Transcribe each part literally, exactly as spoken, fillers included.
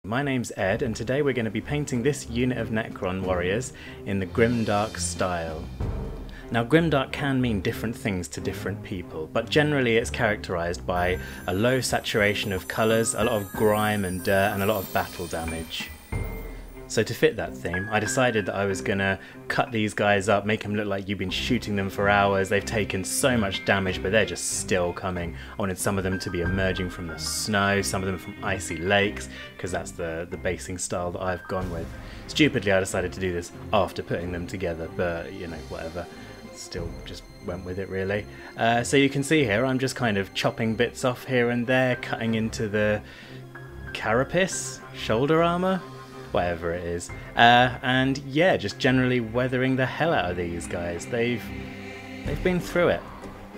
my name's Ed and today we're going to be painting this unit of Necron warriors in the Grimdark style. Now Grimdark can mean different things to different people, but generally it's characterised by a low saturation of colours, a lot of grime and dirt and a lot of battle damage. So to fit that theme, I decided that I was going to cut these guys up, make them look like you've been shooting them for hours. They've taken so much damage, but they're just still coming. I wanted some of them to be emerging from the snow, some of them from icy lakes, because that's the, the basing style that I've gone with. Stupidly, I decided to do this after putting them together, but, you know, whatever. Still just went with it, really. Uh, so you can see here, I'm just kind of chopping bits off here and there, cutting into the carapace, shoulder armour, whatever it is, uh, and yeah, just generally weathering the hell out of these guys. They've they've been through it.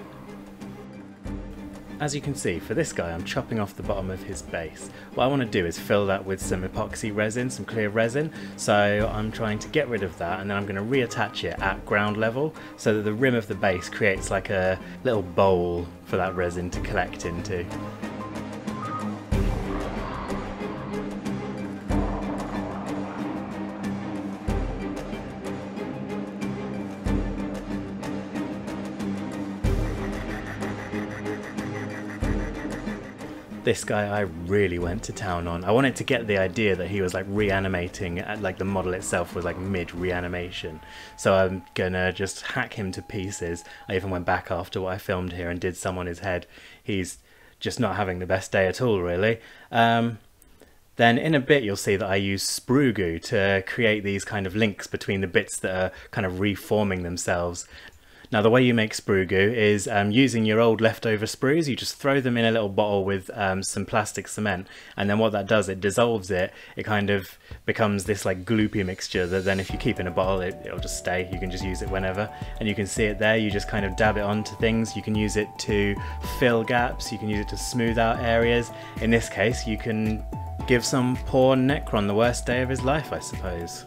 As you can see, for this guy I'm chopping off the bottom of his base. What I want to do is fill that with some epoxy resin, some clear resin, so I'm trying to get rid of that and then I'm going to reattach it at ground level so that the rim of the base creates like a little bowl for that resin to collect into. This guy I really went to town on. I wanted to get the idea that he was like reanimating, like the model itself was like mid reanimation. So I'm gonna just hack him to pieces. I even went back after what I filmed here and did some on his head. He's just not having the best day at all, really. Um, Then in a bit you'll see that I use sprue goo to create these kind of links between the bits that are kind of reforming themselves. Now the way you make sprue goo is um, using your old leftover sprues. You just throw them in a little bottle with um, some plastic cement, and then what that does, it dissolves it. It kind of becomes this like gloopy mixture that then if you keep in a bottle it, it'll just stay. You can just use it whenever, and you can see it there. You just kind of dab it onto things. You can use it to fill gaps, you can use it to smooth out areas. In this case you can give some poor Necron the worst day of his life, I suppose.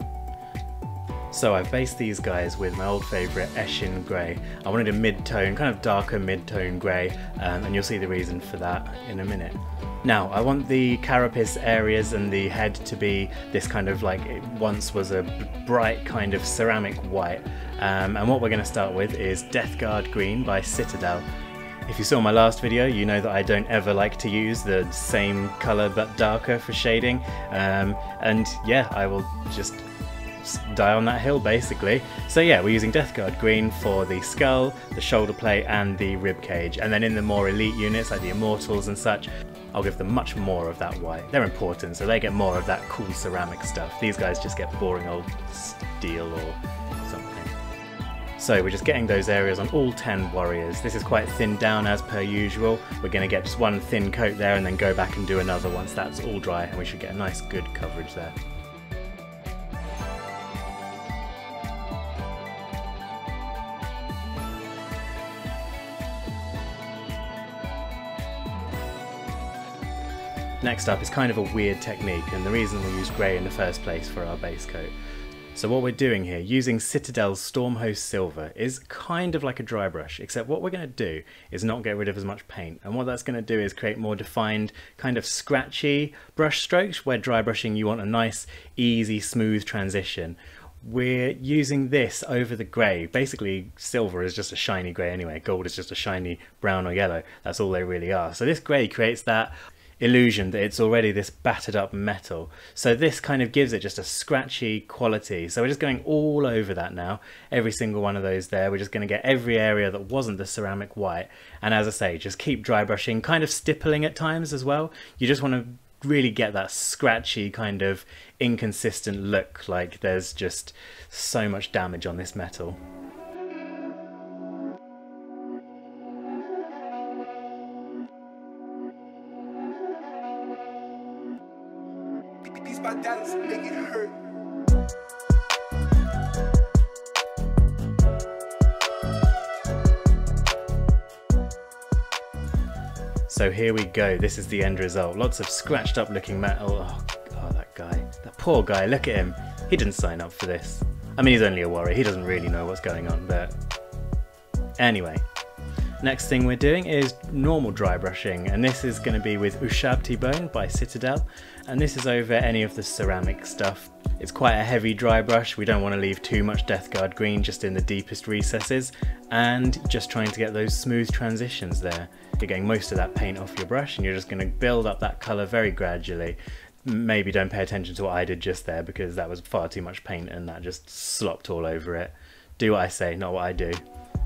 So I've based these guys with my old favourite Eshin grey. I wanted a mid-tone, kind of darker mid-tone grey, um, and you'll see the reason for that in a minute. Now, I want the carapace areas and the head to be this kind of like, it once was a bright kind of ceramic white, um, and what we're going to start with is Deathguard Green by Citadel. If you saw my last video, you know that I don't ever like to use the same colour but darker for shading, um, and yeah, I will just die on that hill basically. So yeah, we're using Deathguard Green for the skull, the shoulder plate and the rib cage, and then in the more elite units like the Immortals and such, I'll give them much more of that white. They're important, so they get more of that cool ceramic stuff. These guys just get boring old steel or something. So we're just getting those areas on all ten warriors. This is quite thinned down as per usual. We're going to get just one thin coat there and then go back and do another once that's all dry, and we should get a nice good coverage there. Next up is kind of a weird technique, and the reason we use grey in the first place for our base coat. So what we're doing here, using Citadel's Stormhost Silver, is kind of like a dry brush, except what we're going to do is not get rid of as much paint, and what that's going to do is create more defined, kind of scratchy brush strokes, where dry brushing you want a nice, easy, smooth transition. We're using this over the grey. Basically, silver is just a shiny grey anyway, gold is just a shiny brown or yellow, that's all they really are. So this grey creates that illusion that it's already this battered up metal, so this kind of gives it just a scratchy quality. So we're just going all over that now, every single one of those there. We're just going to get every area that wasn't the ceramic white, and as I say, just keep dry brushing, kind of stippling at times as well. You just want to really get that scratchy kind of inconsistent look, like there's just so much damage on this metal. My dad's make it hurt. So here we go, this is the end result. Lots of scratched up looking metal. Oh, oh, that guy, that poor guy, look at him. He didn't sign up for this. I mean, he's only a warrior, he doesn't really know what's going on, but anyway. Next thing we're doing is normal dry brushing, and this is going to be with Ushabti Bone by Citadel, and this is over any of the ceramic stuff. It's quite a heavy dry brush, we don't want to leave too much Death Guard green just in the deepest recesses, and just trying to get those smooth transitions there. You're getting most of that paint off your brush and you're just going to build up that colour very gradually. Maybe don't pay attention to what I did just there because that was far too much paint and that just slopped all over it. Do what I say, not what I do.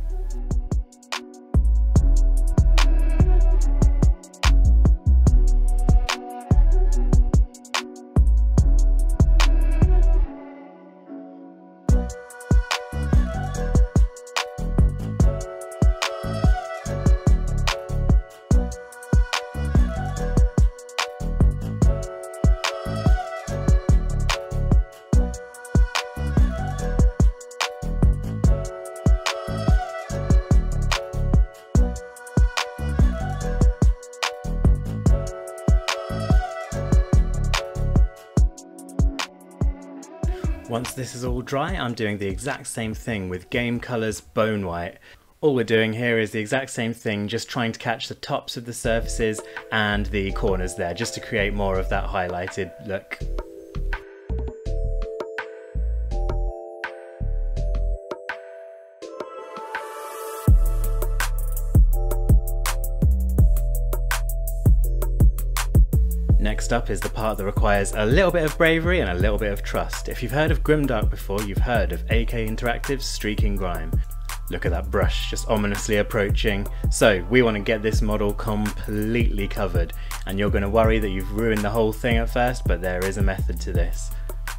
Once this is all dry, I'm doing the exact same thing with Game Colours Bone White. All we're doing here is the exact same thing, just trying to catch the tops of the surfaces and the corners there, just to create more of that highlighted look. Next up is the part that requires a little bit of bravery and a little bit of trust. If you've heard of Grimdark before, you've heard of A K Interactive's Streaking Grime. Look at that brush just ominously approaching. So we want to get this model completely covered, and you're going to worry that you've ruined the whole thing at first, but there is a method to this.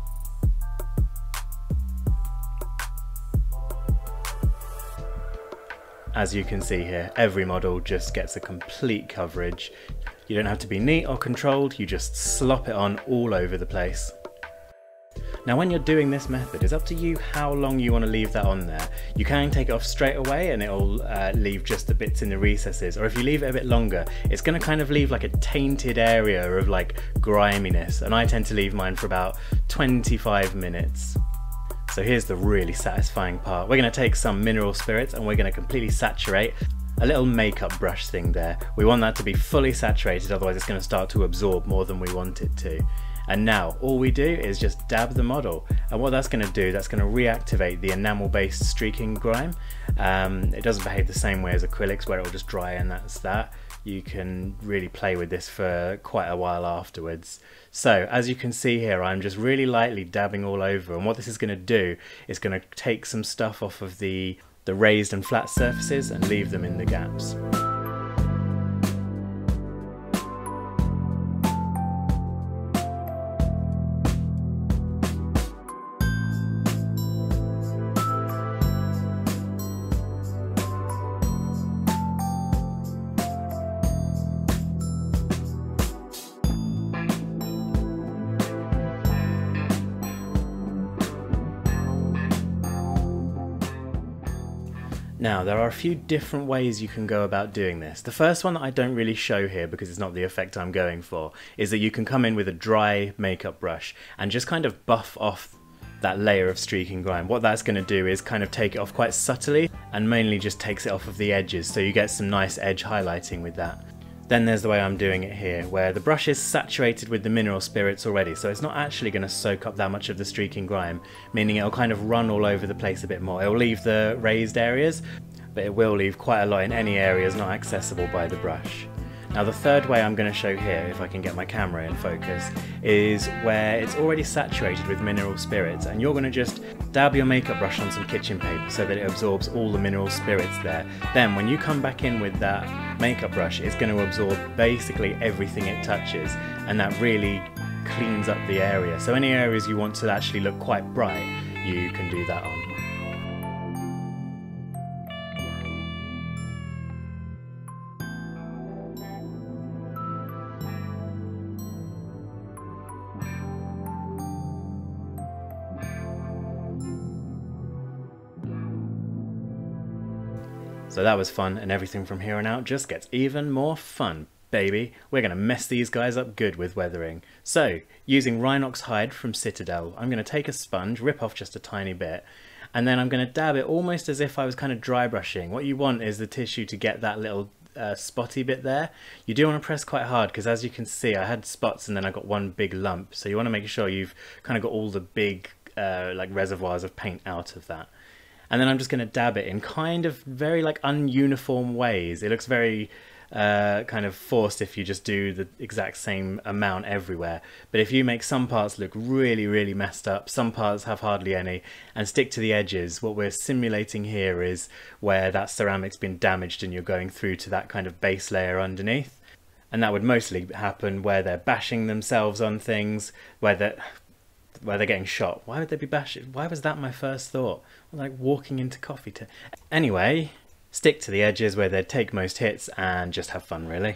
As you can see here, every model just gets a complete coverage. You don't have to be neat or controlled, you just slop it on all over the place. Now when you're doing this method, it's up to you how long you want to leave that on there. You can take it off straight away and it'll uh, leave just the bits in the recesses, or if you leave it a bit longer, it's going to kind of leave like a tainted area of like griminess, and I tend to leave mine for about twenty-five minutes. So here's the really satisfying part. We're going to take some mineral spirits and we're going to completely saturate. A little makeup brush thing there. We want that to be fully saturated, otherwise it's going to start to absorb more than we want it to. And now all we do is just dab the model, and what that's going to do, that's going to reactivate the enamel based streaking grime. Um, it doesn't behave the same way as acrylics where it will just dry and that's that. You can really play with this for quite a while afterwards. So as you can see here, I'm just really lightly dabbing all over, and what this is going to do is going to take some stuff off of the the raised and flat surfaces and leave them in the gaps. Now, there are a few different ways you can go about doing this. The first one that I don't really show here because it's not the effect I'm going for is that you can come in with a dry makeup brush and just kind of buff off that layer of streaking grime. What that's going to do is kind of take it off quite subtly and mainly just takes it off of the edges, so you get some nice edge highlighting with that. Then there's the way I'm doing it here, where the brush is saturated with the mineral spirits already, so it's not actually going to soak up that much of the streaking grime, meaning it'll kind of run all over the place a bit more. It'll leave the raised areas, but it will leave quite a lot in any areas not accessible by the brush. Now the third way I'm going to show here, if I can get my camera in focus, is where it's already saturated with mineral spirits, and you're going to just dab your makeup brush on some kitchen paper so that it absorbs all the mineral spirits there. Then when you come back in with that makeup brush, it's going to absorb basically everything it touches, and that really cleans up the area. So any areas you want to actually look quite bright, you can do that on. So that was fun, and everything from here on out just gets even more fun, baby. We're going to mess these guys up good with weathering. So, using Rhinox hide from Citadel, I'm going to take a sponge, rip off just a tiny bit, And then I'm going to dab it almost as if I was kind of dry brushing. What you want is the tissue to get that little uh, spotty bit there. You do want to press quite hard because, as you can see, I had spots and then I got one big lump. So you want to make sure you've kind of got all the big uh, like reservoirs of paint out of that. And then I'm just going to dab it in kind of very like ununiform ways. It looks very uh, kind of forced if you just do the exact same amount everywhere. But if you make some parts look really, really messed up, some parts have hardly any, and stick to the edges, what we're simulating here is where that ceramic's been damaged and you're going through to that kind of base layer underneath. And that would mostly happen where they're bashing themselves on things, where they're... where they're getting shot. Why would they be bashing? Why was that my first thought? Like walking into coffee to... Anyway, stick to the edges where they take most hits and just have fun, really.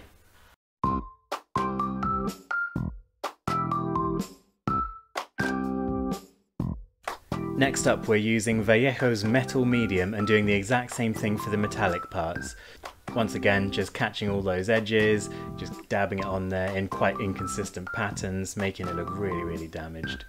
Next up, we're using Vallejo's metal medium and doing the exact same thing for the metallic parts. Once again, just catching all those edges, just dabbing it on there in quite inconsistent patterns, making it look really, really damaged.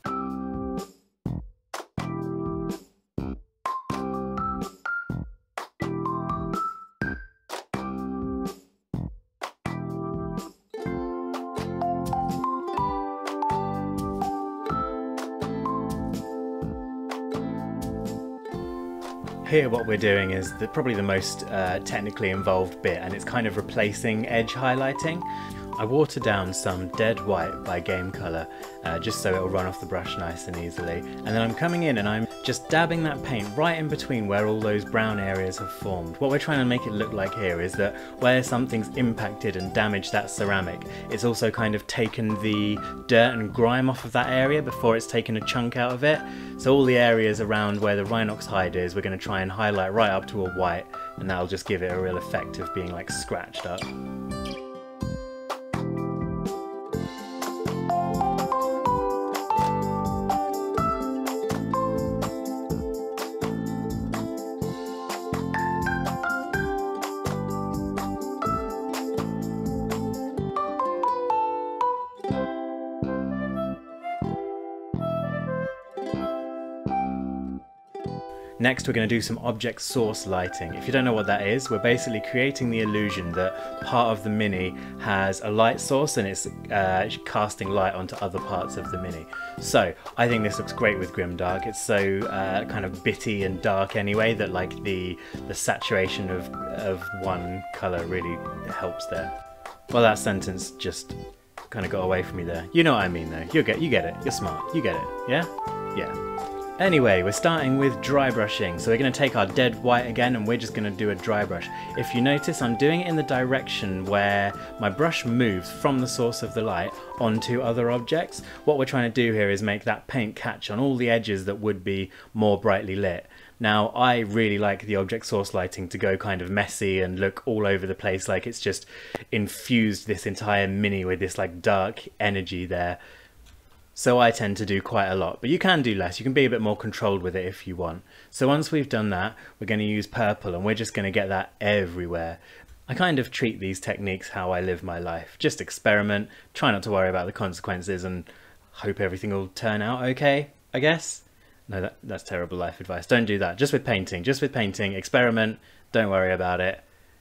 Here what we're doing is the, probably the most uh, technically involved bit, and it's kind of replacing edge highlighting. I water down some dead white by Game Colour uh, just so it'll run off the brush nice and easily, and then I'm coming in and I'm just dabbing that paint right in between where all those brown areas have formed. What we're trying to make it look like here is that where something's impacted and damaged that ceramic, it's also kind of taken the dirt and grime off of that area before it's taken a chunk out of it. So all the areas around where the Rhinox hide is, we're going to try and highlight right up to a white, and that'll just give it a real effect of being like scratched up. Next, we're going to do some object source lighting. If you don't know what that is, we're basically creating the illusion that part of the Mini has a light source and it's uh, casting light onto other parts of the Mini. So I think this looks great with Grimdark. It's so uh, kind of bitty and dark anyway that like the the saturation of, of one colour really helps there. Well, that sentence just kind of got away from me there. You know what I mean though. You get, you get it. You're smart. You get it. Yeah? Yeah. Anyway, we're starting with dry brushing, so we're going to take our dead white again and we're just going to do a dry brush. If you notice, I'm doing it in the direction where my brush moves from the source of the light onto other objects. What we're trying to do here is make that paint catch on all the edges that would be more brightly lit. Now, I really like the object source lighting to go kind of messy and look all over the place, like it's just infused this entire Mini with this like dark energy there. So I tend to do quite a lot, but you can do less. You can be a bit more controlled with it if you want. So once we've done that, we're going to use purple and we're just going to get that everywhere. I kind of treat these techniques how I live my life. Just experiment, try not to worry about the consequences and hope everything will turn out okay, I guess. No, that, that's terrible life advice. Don't do that. Just with painting, just with painting, experiment, don't worry about it.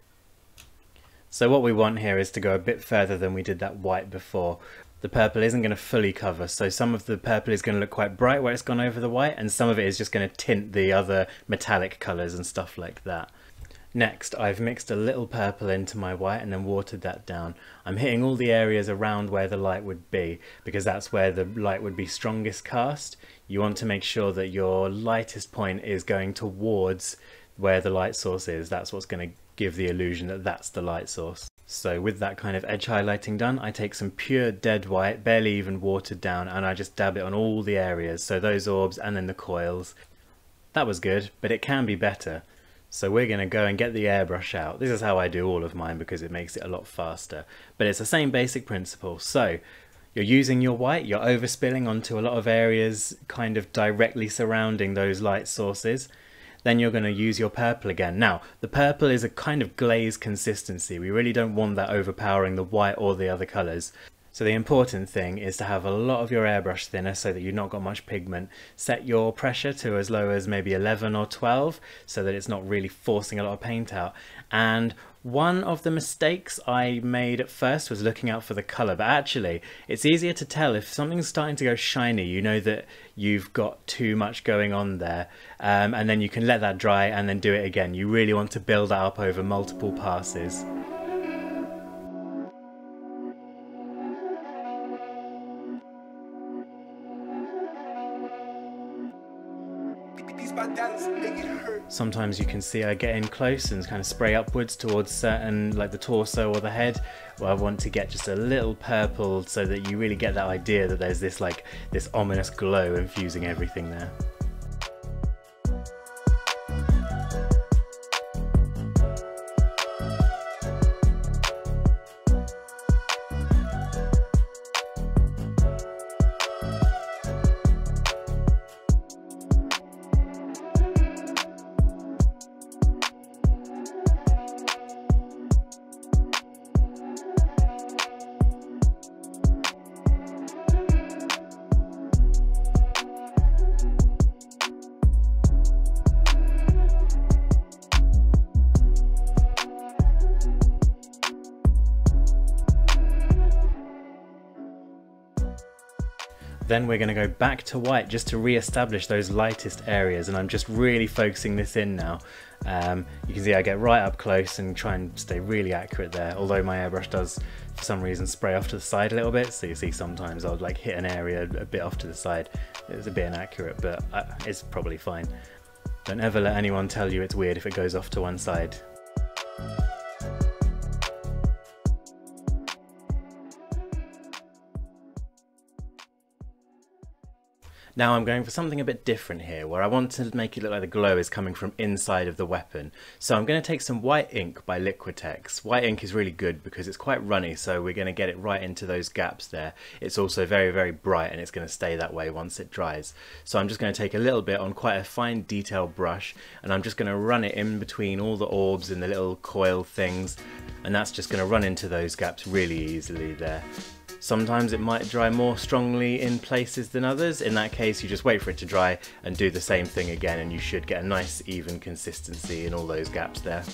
So what we want here is to go a bit further than we did that white before. The purple isn't going to fully cover, so some of the purple is going to look quite bright where it's gone over the white, and some of it is just going to tint the other metallic colours and stuff like that. Next, I've mixed a little purple into my white and then watered that down. I'm hitting all the areas around where the light would be, because that's where the light would be strongest cast. You want to make sure that your lightest point is going towards where the light source is. That's what's going to give the illusion that that's the light source. So with that kind of edge highlighting done, I take some pure dead white, barely even watered down, and I just dab it on all the areas, so those orbs and then the coils. That was good, but it can be better. So we're going to go and get the airbrush out. This is how I do all of mine because it makes it a lot faster. But it's the same basic principle. So you're using your white, you're overspilling onto a lot of areas kind of directly surrounding those light sources. Then you're going to use your purple again. Now, the purple is a kind of glaze consistency. We really don't want that overpowering the white or the other colours. So the important thing is to have a lot of your airbrush thinner so that you've not got much pigment. Set your pressure to as low as maybe eleven or twelve so that it's not really forcing a lot of paint out. And one of the mistakes I made at first was looking out for the colour, but actually it's easier to tell if something's starting to go shiny. You know that you've got too much going on there, um, and then you can let that dry and then do it again. You really want to build that up over multiple passes. Sometimes you can see I get in close and kind of spray upwards towards certain, like the torso or the head, where I want to get just a little purple so that you really get that idea that there's this like this ominous glow infusing everything there. Then we're going to go back to white just to re-establish those lightest areas, and I'm just really focusing this in now. Um, you can see I get right up close and try and stay really accurate there, although my airbrush does for some reason spray off to the side a little bit, so you see sometimes I'll like hit an area a bit off to the side. It's a bit inaccurate, but uh, it's probably fine. Don't ever let anyone tell you it's weird if it goes off to one side. Now I'm going for something a bit different here, where I want to make it look like the glow is coming from inside of the weapon. So I'm going to take some white ink by Liquitex. White ink is really good because it's quite runny, so we're going to get it right into those gaps there. It's also very, very bright, and it's going to stay that way once it dries. So I'm just going to take a little bit on quite a fine detail brush, and I'm just going to run it in between all the orbs and the little coil things, and that's just going to run into those gaps really easily there. Sometimes it might dry more strongly in places than others. In that case, you just wait for it to dry and do the same thing again, and you should get a nice even consistency in all those gaps there.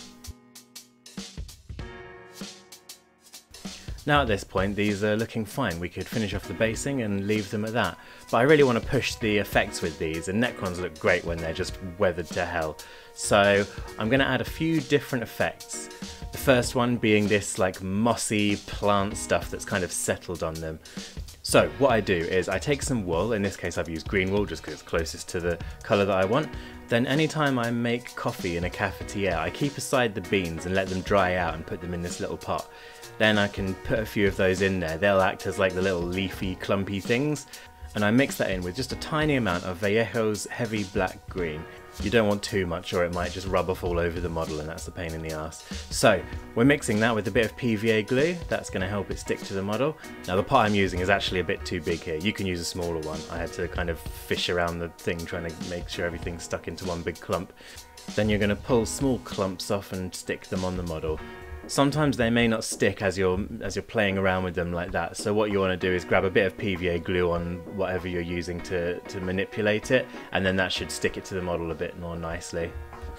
Now at this point, these are looking fine. We could finish off the basing and leave them at that. But I really want to push the effects with these, and Necrons look great when they're just weathered to hell. So I'm going to add a few different effects. The first one being this like mossy plant stuff that's kind of settled on them. So what I do is I take some wool, in this case I've used green wool just because it's closest to the colour that I want. Then anytime I make coffee in a cafetiere, I keep aside the beans and let them dry out and put them in this little pot. Then I can put a few of those in there. They'll act as like the little leafy clumpy things. And I mix that in with just a tiny amount of Vallejo's heavy black green. You don't want too much or it might just rub off all over the model, and that's a pain in the ass. So we're mixing that with a bit of P V A glue. That's going to help it stick to the model. Now the pot I'm using is actually a bit too big here. You can use a smaller one. I had to kind of fish around the thing trying to make sure everything's stuck into one big clump. Then you're going to pull small clumps off and stick them on the model. Sometimes they may not stick as you're as you're playing around with them like that, so what you want to do is grab a bit of P V A glue on whatever you're using to, to manipulate it, and then that should stick it to the model a bit more nicely.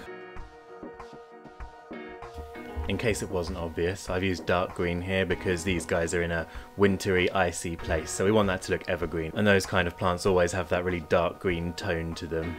In case it wasn't obvious, I've used dark green here because these guys are in a wintry, icy place, so we want that to look evergreen, and those kind of plants always have that really dark green tone to them.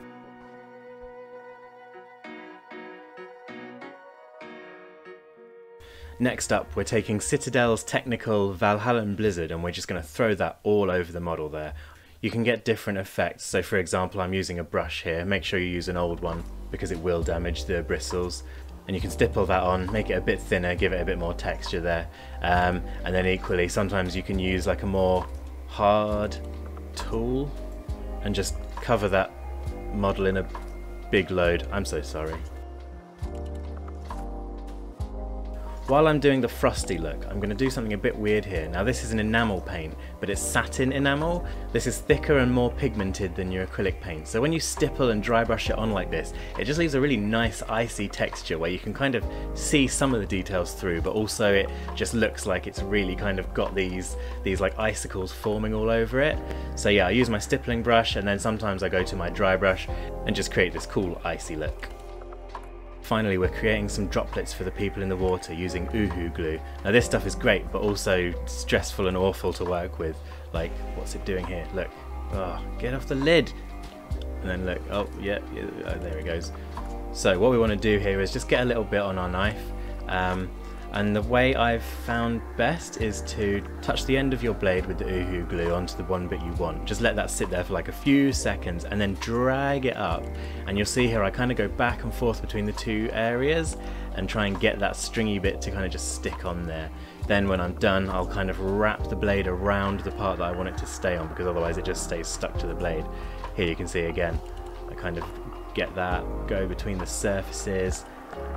Next up, we're taking Citadel's Technical Valhallan Blizzard, and we're just going to throw that all over the model there. You can get different effects, so for example I'm using a brush here. Make sure you use an old one because it will damage the bristles. And you can stipple that on, make it a bit thinner, give it a bit more texture there. Um, and then equally, sometimes you can use like a more hard tool and just cover that model in a big load. I'm so sorry. While I'm doing the frosty look, I'm going to do something a bit weird here. Now this is an enamel paint, but it's satin enamel. This is thicker and more pigmented than your acrylic paint. So when you stipple and dry brush it on like this, it just leaves a really nice icy texture where you can kind of see some of the details through, but also it just looks like it's really kind of got these, these like icicles forming all over it. So yeah, I use my stippling brush, and then sometimes I go to my dry brush and just create this cool icy look. Finally, we're creating some droplets for the people in the water using Uhu glue. Now this stuff is great, but also stressful and awful to work with. Like, what's it doing here? Look, oh, get off the lid. And then look, oh yeah, yeah oh, there it goes. So what we want to do here is just get a little bit on our knife. Um, and the way I've found best is to touch the end of your blade with the Uhu glue onto the one bit you want. Just let that sit there for like a few seconds and then drag it up. And you'll see here I kind of go back and forth between the two areas and try and get that stringy bit to kind of just stick on there. Then when I'm done, I'll kind of wrap the blade around the part that I want it to stay on, because otherwise it just stays stuck to the blade. Here you can see again, I kind of get that, go between the surfaces.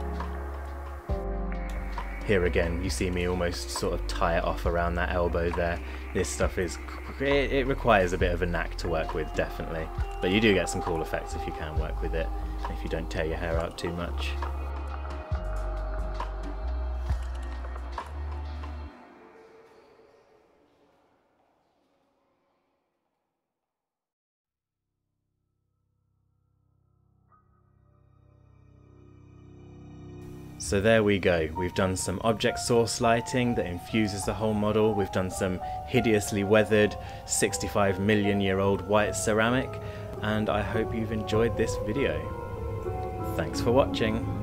Here again, you see me almost sort of tie it off around that elbow there. This stuff is, it, it requires a bit of a knack to work with, definitely. But you do get some cool effects if you can work with it, if you don't tear your hair out too much. So there we go, we've done some object source lighting that infuses the whole model, we've done some hideously weathered sixty-five million year old white ceramic, and I hope you've enjoyed this video. Thanks for watching.